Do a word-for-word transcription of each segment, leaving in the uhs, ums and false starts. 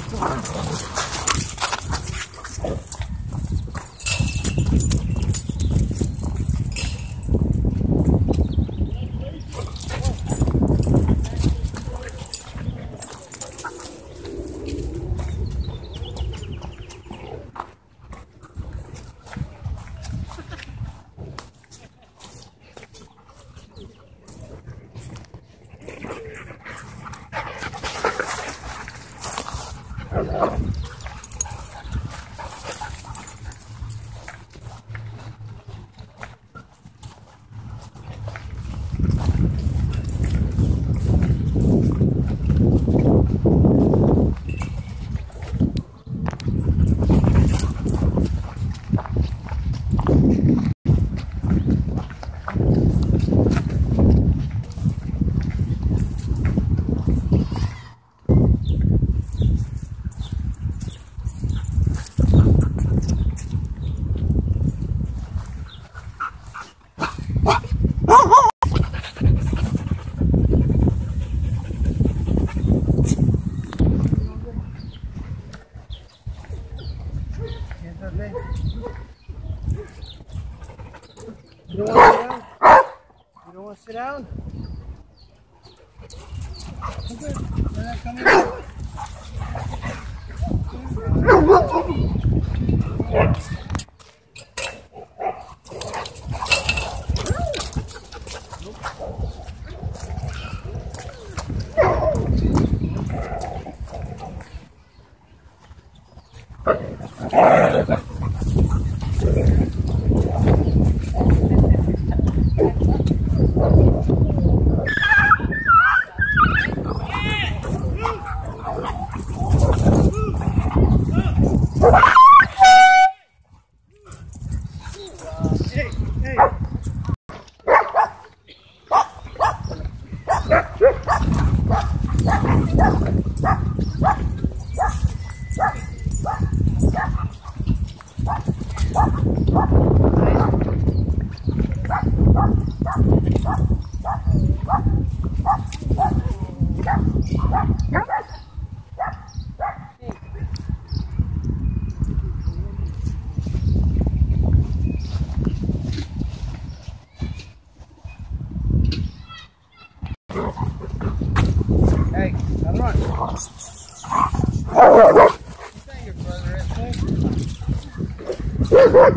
You don't want to sit down? You don't want to sit down? Okay, they're not coming out. Hey, come on. Is that your brother, right there?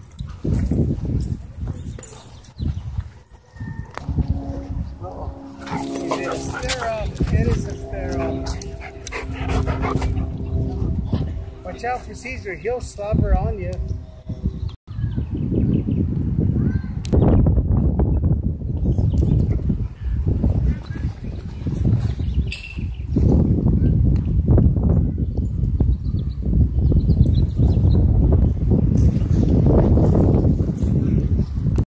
It is a stare-off. It is a stare-off. Watch out for Caesar. He'll slobber on you.